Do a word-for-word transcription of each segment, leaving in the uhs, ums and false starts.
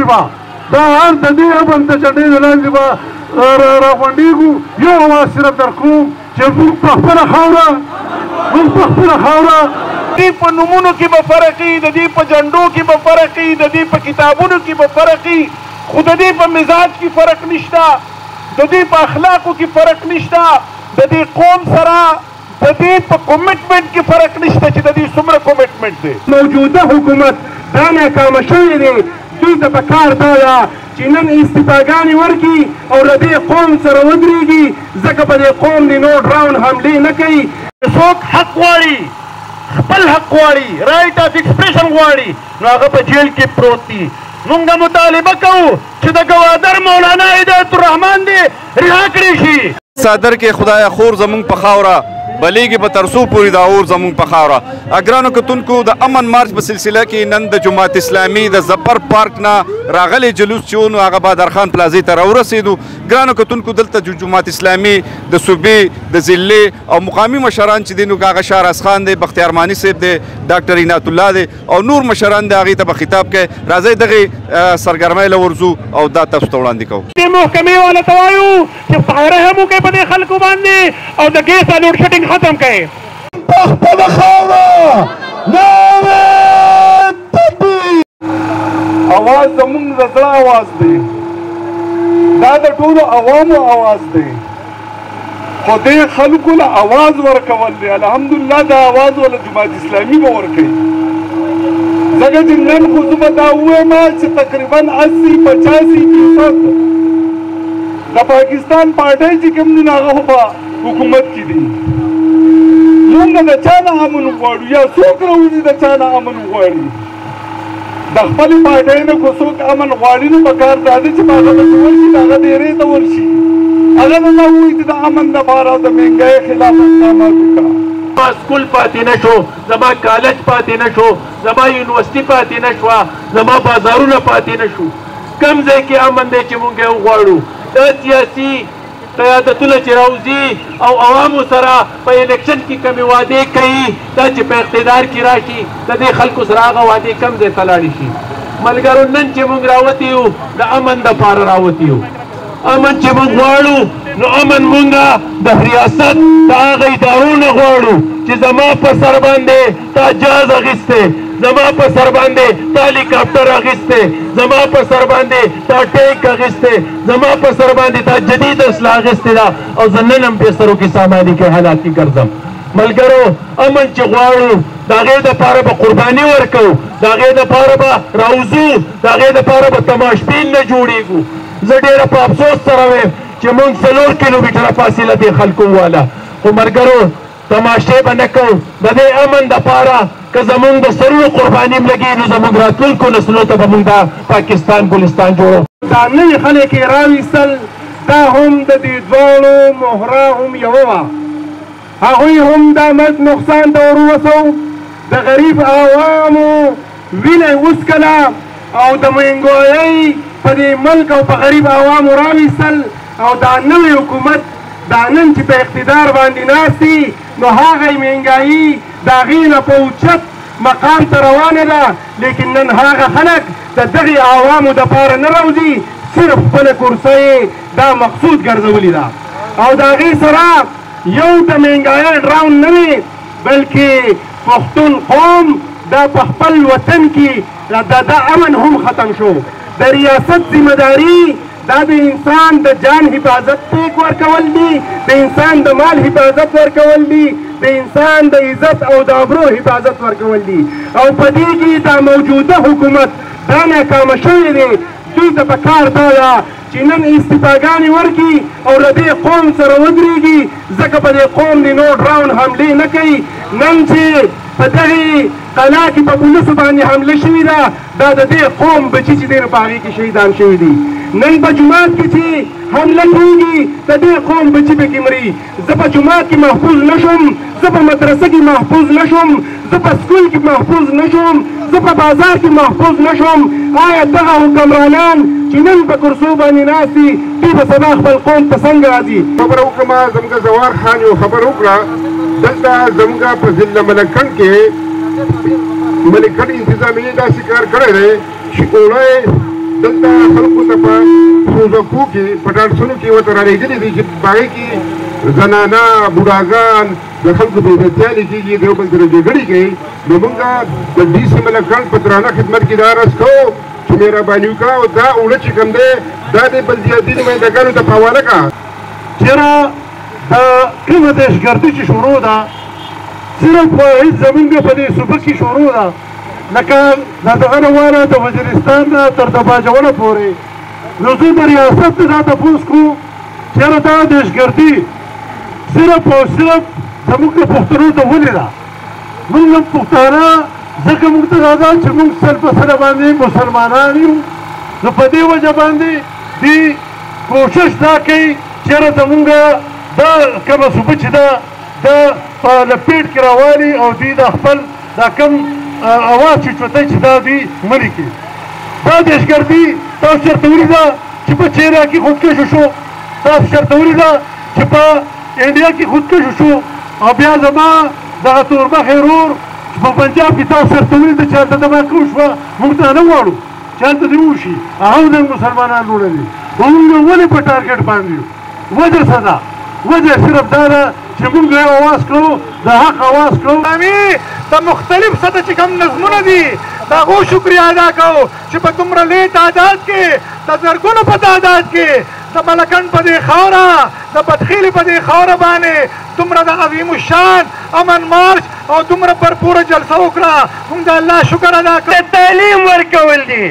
به دا هر د دې امن ته چې ډېر لاندې به راغونډېږو یو اواز صرف در کوم چې موږ په خپله خاوره موږ په خپله خاوره د دې په نومونو کې به فرق وي د دې په جنډو کې به فرق وي د دې په کتابونو کې به فرق وي خو د دې په مزاج کې فرق نشته د دې په اخلاقو کې فرق نشته د دې قوم سره د دې په کمیټمنټ کې فرق نشته چې د دې څومره کمیټمنټ دی موجوده حکومت دا ناکامه شوی دی دوی ته پکار دا ده چې نن استعفاګانې ورکړي او له دې قوم سره ودرېږي ځکه په دې قوم د نوټ راوند حملې نه کوي څوک حق غواړي خپل حق غواړي رایټ اف ایکسپریشن غواړي نو هغه په جیل کې پروت دي موږ مطالبه کوو چې د ګوادر مولانا هدایت الرحمن دې رها کړی شي صادر کې خدای خور زمونږ په خاوره بلیږي په ترسو پورې دا اور زمونږ په خاوره اګرانو کتونکو د امن مارچ په سلسله کې نن د جماعت اسلامي د زفر پارک نه راغلی جلوس چې و نو هغه بادرخان پلازې ته راورسېدو ګرانو کتونکو دلته جماعت اسلامي د صوبې د ضلعې او مقامي مشران چې دي نو هغه شهراز خان دی بختیار مانی صاحب دی ډاکټر عنایت الله دی او نور مشران دی هغې ته به خطاب کوي راځئ دغې سرګرمۍ له ورځو او دا تاسو ته وړاندې کوو دې محکمې والا ته وایو چې رحم وکړئ په دې خلکو باندې او د ګیس لوډ شیډینګ ختم کړئ په خپله خاوره نعرې تکبیر اواز زموږ د زړه اواز دی دا د ټولو عوامو اواز دی خو دې خلکو له اواز ورکول دی الحمدلله دا اواز ولا جماعت اسلامي به ورکوي ځکه چې نن خو زه به دا ووایم چې تقریبا اسی پچاسي فیصد د پاکستان پارټۍ چې کوم دي نو هغه خو په حکومت کې دي مونږ د چا نه امن غواړو یا څوک راوځي د چا نه امن غواړي د خپلې پارټۍ نه خو څوک امن غواړي نو پکار دا دی چې په هغه پسې ورشي د هغه ډېرې ته ورشي هغه به نه ووایي چې د امن دپاره او د مهنګۍ خلاف اقدامات وکړه زما سکول پاتې نه شو زما کالج پاتې نه شو زما یونیورسټي پاتې نه شوه زما بازارونه پاتې نه شو کوم ځای کې امن دی چې مونږ یې وغواړو دا سیاسي قیادتونه چې راوځي او عوامو سره په الیکشن کې کمې وعدې کوي دا چې په اقتدار کې راشي د دې خلکو سره هغه وعدې کم ځای ته لاړې شي ملګرو نن چې موږ راوتي یو د امن دپاره راوتي یو امن چې موږ غواړو نو امن مونږه د ریاست د هغه ادارو نه غواړو چې زما په سر باندې تا جاز اخیستی زما په سر باندې تا هلیکاپټر اخیستی زما په سر باندې تا ټینک اخیستی زما په سر باندې تا جدید اسلحه اخیستې ده او زه نن هم بسترو کې ساماني کې حالاتي ګرځم ملګرو امن چې غواړو د هغې دپاره به قرباني ورکوو د هغې دپاره به راوځو د هغې دپاره به تماشبین نه جوړېږو زه ډېره په افسوس سره وایم چې موږ څلور کیلومتره فاصله دې خلکو وواله خو ملګرو تماشې به نه کوو د دې امن دپاره که زمونږ د سرونو قرباني هم لګي نو زمونږ راتلونکو نسلونو ته به مونږ دا پاکستان ګلستان جوړو دا نوي خلک یې راویستل دا هم د دې دواړو مهره هم یوه وه هغوی هم دا مد نقصان ته ور ووسو د غریب عوامو وینه یې وڅکله او د مهنګویۍ په دې ملک او په غریب عوامو راویستل او دا نوی حکومت دا نن چې په اقتدار باندې ناست دي نو هغه یې مهنګایي د هغې نه په اوچت مقام ته روانه ده لیکن نن هغه خلک د دغې عوامو دپاره نه راوځي صرف خپله کورسه یې دا مقصود ګرځولې ده او د هغې سره یو د مهنګایۍ راوند نه وي بلکې پښتون قوم دا په خپل وطن کې د امن هم ختم شو د ریاست ذمهداري دا د انسان د جان حفاظت پیک ورکول دي د انسان د مال حفاظت ورکول دي د انسان د عزت او د ابرو حفاظت ورکول دي او په دې کې دا موجوده حکومت دا ناکامه شوی دی دوی ته پکار دا ده چې نن استعفاګانې ورکړي او له دې قوم سره ودرېږي ځکه په دې قوم د نوټ راوند حملې نه کوي نن چې په دغې قلا کې په پولیسو باندې حمله شوې ده دا د دې قوم بچي چې دی نو په هغې کې شهیدان شوي دي نن په جومات کې چې حمله کېږي د دې قوم بچي پکې مري زه په جومات کې محفوظ نه شوم زه په مدرسه کې محفوظ نه شوم زه په سکول کې محفوظ نه شوم زه په بازار کې محفوظ نه شوم آیا دغه حکمرانان چې نن په کرسو باندې ناست دي دوی به سبا خپل قوم ته څنګه راځي خبره وکړمه زموږ زوار خان یو خبره وکړه دلته زموږ په ضلع ملکن کې ملکن انتظامیې داسې کار کړی دی چې اوړی دلته خلکو ته په سوزکو کې پټاټسونو کې ورته رالېږلي دي چې باغې کې زنانه بوډاګان د خلکو بې عزتیانې کېږي د یو بل سره جګړې کوي نو موږ د ډي سي ملکګڼ په درانه خدمت کې دا عرض کوو چې مهرباني وکړه او دا اوړه چې کوم دی دا د بلدیاتي نمایندګانو ته په حواله کړه. چېرې دا کومه دهشتګردي چې شروع ده صرف هېڅ زمونږ په دې صوبه کې شروع ده لکه د دغه نه واله د وزیرستان نه تر د باجوړه پورې نو زه د ریاست نه دا تپوس کوو چېرې دا دهشتګردي صرف او صرف زموږ د پښتنو ته ولې ده موږ پښتانه ځکه موږ ته دا ده چې موږ سل په سره باندې مسلمانان یو نو په دې وجه باندې دوی کوشش دا کوي چېرې زمونږ دا کومه صوبه چې ده دا په لپیټ کې راوالي او دوی دا خپل دا کم اواز چې چوتۍ چې دا دوی مړي کړي دا دهشتګردي تاسو چېرته ولیده چې په چیریا کې خودکشي شو تاسو چېرته ولیده چې په انډیا کې خودکشي شو او بیا زما دغه تورمخی ورور چې په پنجاب کې تاسو چېرته ولیده چې هلته دماکو شوه موږ ته نه غواړو چې هلته دې وشي هغه نن مسلمانان وړلي نو موږ ولې په ټارګېټ باندې یو وجه څه ده وجه صرف دا ده چې موږ یو اواز کړو د حق اواز کړو د مختلف سطح چې کوم نظمونه دي د هغو شکریه ادا کوو چې په دومره لوی تعداد کې د زرګونو په تعداد کې د ملکن په دې خاوره د بدخیلې په دې خاوره باندې دومره د عظیم الشان امن مارچ او دومره برپوره جلسه وکړه موږ د الله شکر ادا کوو. تعلیم ورکول دي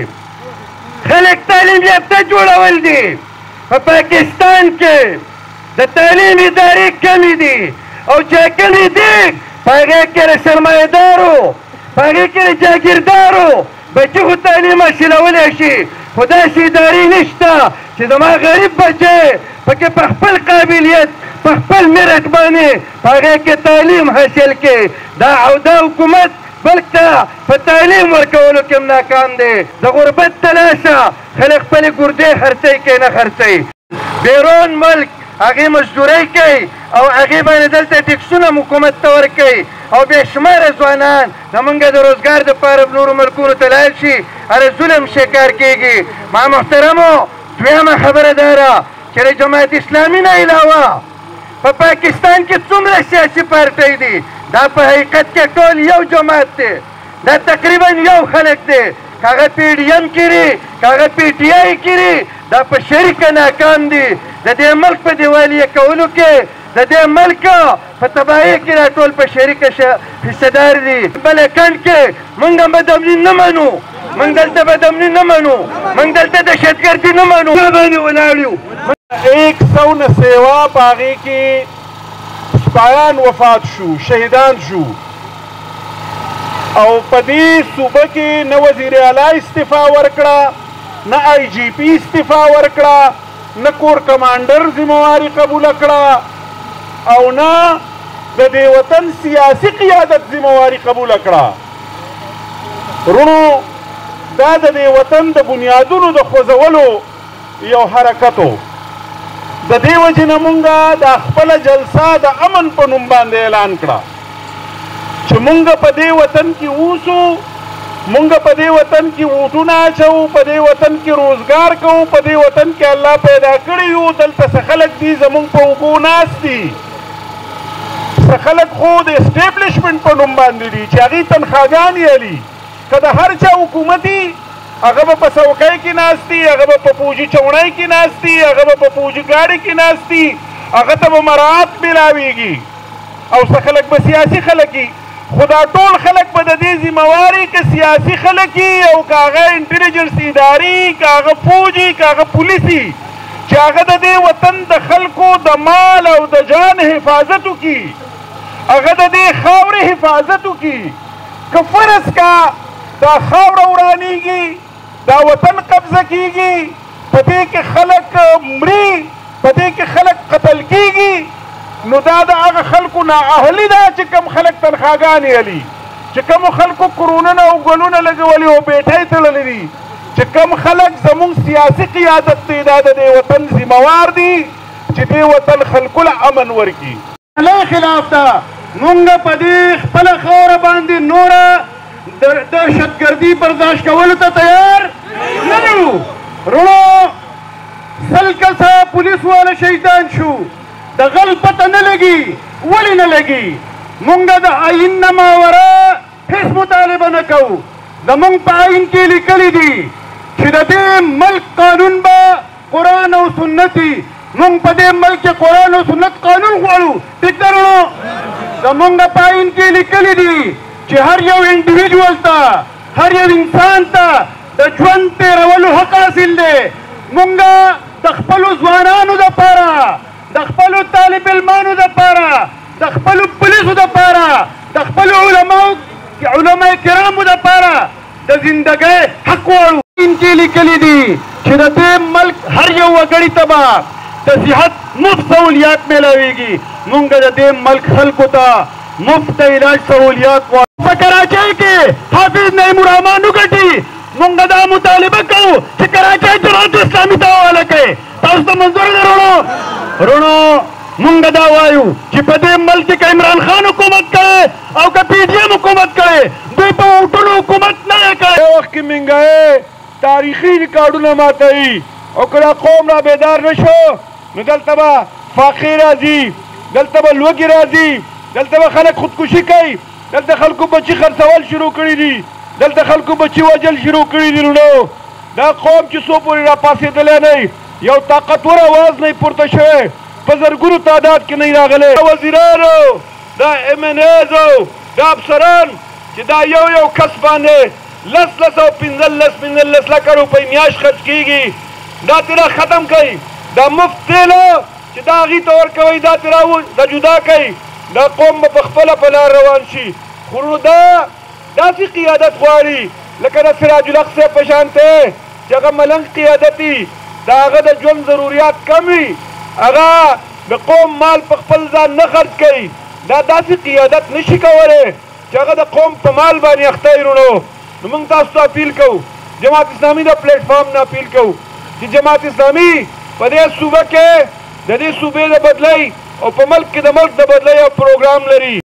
خلک تعلیم یافته جوړول دي په پاکستان کې د تعلیم ادارې کمې دي او چې کمې دي په هغې کې سرمایهدارو په هغې کې جاګیردارو بچي خو تعلیم حاصلولی شي خو داسې ادارې نشته چې زما غریب بچی پکې په خپل قابلیت په خپل میرټ باندې په هغې کې تعلیم حاصل کړي دا او دا حکومت بلک ته په تعلیم ورکولو کې هم ناکام دی د غربت تلاشه خلک خپلې ګردې خرڅوي که نه خرڅوي بیرون ملک هغې مزدورۍ کوي او هغې باندې دلته ټکسونه هم حکومت ته ورکوي او بې شماره ځوانان زمونږ د روزګار دپاره نورو ملکونو ته لاړ شي هره ظلم شکار کېږي ما محترمو دویمه خبره دا ده چې د جماعت اسلامي نه علاوه په پاکستان کې څومره سیاسي پارټۍ دي دا په حقیقت کې ټول یو جماعت دی دا تقریبا یو خلک دی که هغه پی ډي ایم کړي که هغه پی ټي آی کړي دا په شریکه ناکام دي د دې ملک په دیوالیه کولو کې د دې ملک په تباهۍ کې دا ټول په شریکه حصهدار دي. بله کڼ کې موږ هم بدامني نه منو موږ دلته بدامني نه منو موږ دلته دهشتګردي نه منو باندې ولاړ یو. ایک سو نه سیوا په هغې کې سپایان وفات شو شهیدان شو او په دې صوبه کې نه وزیر اعلی استعفا ورکړه نه آی جی پی استعفا ورکړه نه کور کمانډر ذمواري قبوله کړه او نه د دې وطن سیاسي قیادت ذمواري قبوله کړه. رونو دا د دې وطن د بنیادونو د خوځولو یو حرکت و د دې وجې نه مونږ د خپله جلسه د امن په نوم باندې اعلان کړه چې مونږ په دې وطن کې اوسو مونږ په دې وطن کې ووټونه اچوو په دې وطن کې روزګار کوو په دې وطن کې الله پیدا کړي یو دلته څه خلک دي زمونږ په اوږو ناست دي څه خلک خو د اسټیبلیشمنټ په نوم باندې دي چې هغې تنخواګانې الي که د هر چا حکومتي هغه به په څوکۍ کې ناست دي هغه به په پوجي چوڼۍ کې ناست دي هغه به په پوجي ګاډۍ کې ناست دي هغه ته به مراعات میلاویږي او څه خلک به سیاسي خلک وي خو دا ټول خلک به د دې ذمواري که سیاسي خلک وي او که هغه انټیلیجنس ادارې که هغه فوج وي که هغه پولیس وي چې هغه د دې وطن د خلکو د مال او د جان حفاظت وکړي هغه د دې خاورې حفاظت وکړي که فرض کا دا خاوره ورانیږي دا وطن قبضه کیږي په دې کې خلک مري په دې کې خلک قتل کیږي نو دا د هغه خلکو نااهلي ده چې کوم خلک تنخواګانې الي چې کومو خلکو کرونونه او ګلونه لګولي او بیټۍ تړلي دي چې کوم خلک زموږ سیاسي قیادت دی دا د دې وطن ذموار دي چې دې وطن خلکو له امن ورکړي. له خلاف ده مونږ په دې خپله خاوره باندې نوره دهشتګردي برداشت کولو ته تیار نه یو رونو سل کسه پولیس والا شهیدان شو د غل پته نه لګي ولې نه لګي مونږ د آئین نه ماوره هیڅ مطالبه نه کوو زمونږ په آئین کې لیکلي دي چې د دې ملک قانون به قرآن او سنت وي مونږ په دې ملک کې قرآن او سنت قانون غواړو ټیک ده رونو زمونږ په آئین کې لیکلي دي چې هر یو انډیویډوال ته هر یو انسان ته د ژوند تېرولو حق حاصل دی مونږ د خپلو ځوانانو دپاره د خپلو طالب علمانو دپاره د خپلو پولیسو دپاره د خپلو علماو علما کرامو دپاره د زندګۍ حق غواړو کې لیکلي دي چې د دې ملک هر یو وګړي ته به د صحت مفت سہولیات میلاویږي مونږ د دې ملک خلکو ته مفت علاج سہولیات غواړو په کراچۍ کې حافظ نعیم الرحمن وګټي مونږ دا مطالبه کوو چې کراچۍ جماعت اسلامي ته حواله کړي تاسو ته منظور دی رونو رونو مونږ دا وایو چې په دې ملک کې عمران خان حکومت کړي او که پی ډي ایم حکومت کړي دوی په ووټونو حکومت نه کړي یو وخت کې مهنګایي تاریخي ریکارډونه ماتوي او که دا قوم را بیدار نه شو نو دلته به فاقې راځي دلته به لوږې راځي دلته به خلک خودکشي کوي دلته خلکو بچي خرڅول شروع کړي دي دلته خلکو بچي وجل شروع کړي دي نو دا قوم چې څو پورې راپاڅېدلی نه یو طاقتور اواز نه پورته شوی په زرګونو تعداد کې نه راغلی وزیرانو دا ایم این ایزو دا افسران چې دا یو یو کس باندې لس لس او پنځلس پنځلس لکه روپۍ میاشت خرڅ کېږي دا تیرا ختم کوي دا مفت تیلو چې دا هغې ته ورکوئ دا تیرا دا جدا کوي دا قوم به په خپله په لار روان شي خو نو دا داسې قیادت غواړي لکه د سراج الحق صاحب په شانته چې هغه ملنګ قیادت وي د هغه د ژوند ضروریات کم وي هغه د قوم مال په خپل ځان نه خرڅ کوي دا داسې قیادت نشي کولی چې هغه د قوم په مال باندې اخته وي رونو نو موږ تاسو ته اپیل کوو جماعت اسلامي د پلیټفارم نه اپیل کوو چې جماعت اسلامي په دې صوبه کې د دې صوبې د بدلۍ او په ملک کې د ملک د بدلۍ یو پروګرام لري